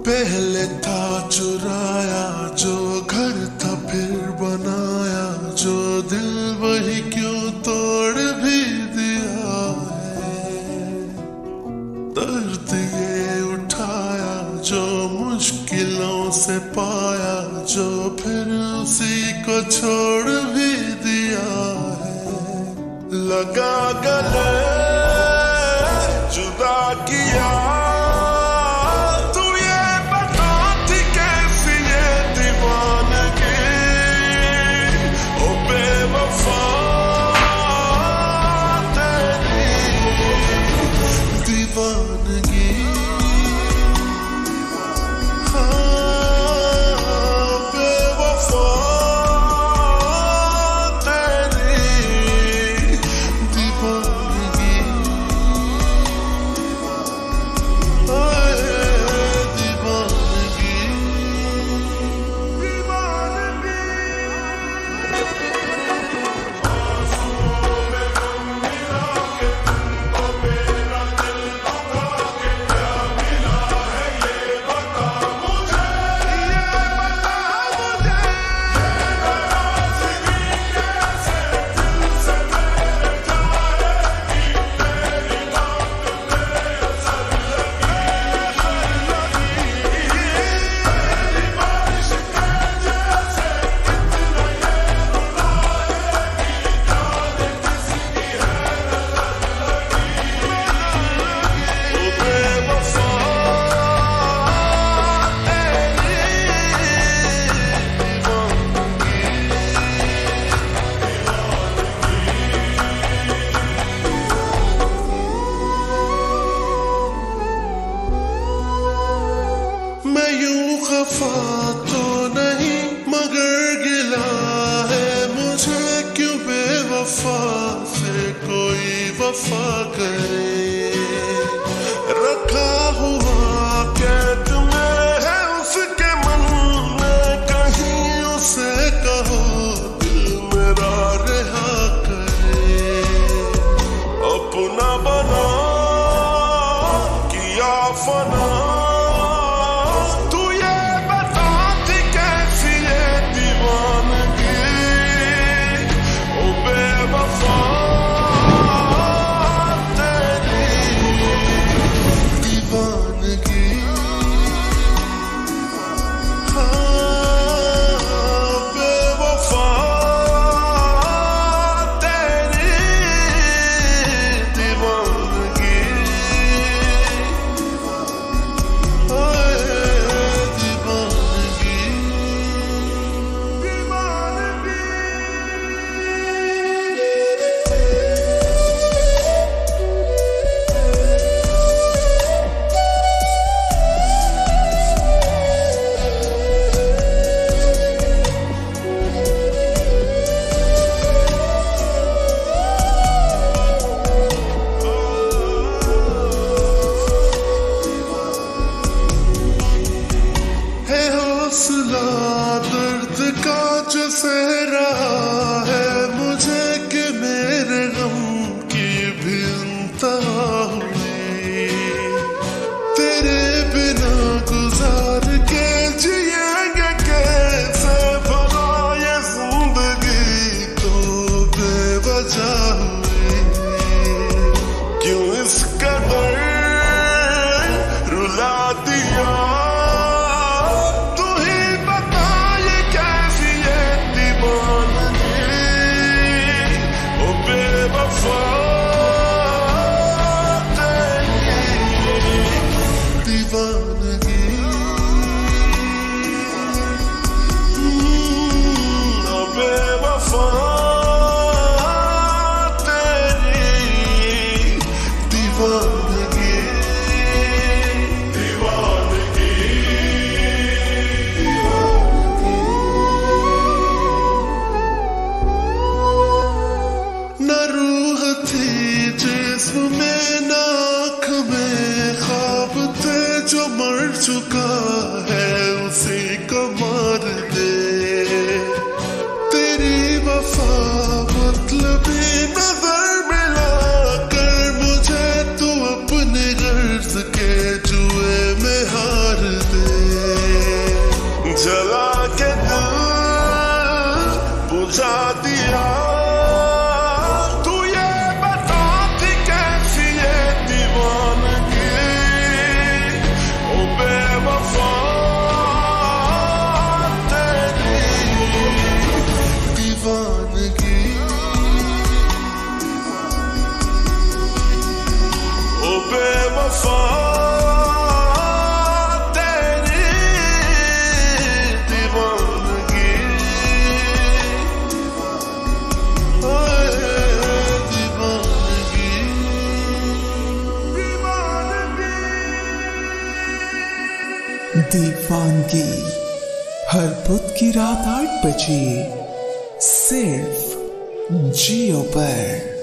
पहले था चुराया जो घर था फिर बनाया जो दिल वही क्यों तोड़ भी दिया है। दर्द ये उठाया जो मुश्किलों से पाया जो फिर उसी को छोड़ भी दिया है। लगा गले जुदा किया खफा तो नहीं मगर गिला है मुझे क्यों बेवफा से कोई वफा करे। रखा हुआ कैद में है उसके मन में कहीं उसे कहो दिल मेरा रहा करे। अपना बना किया फना दर्द का जो सह रहा है मुझे कि मेरे गम की भी इंतहा हुई। तेरे बिना गुजार के जिएंगे कैसे भला ये जिंदगी तो बेवजह हुई। क्यों इस कदर रुला दिया में नाक में ख्वाब थे जो मर चुका है उसी को मार दे। तेरी वफा मतलबी नजर मिला कर मुझे तू अपने गर्ज के जुए में हार दे। दीवानगी हर बुध की रात 8 बजे सिर्फ जियो पर।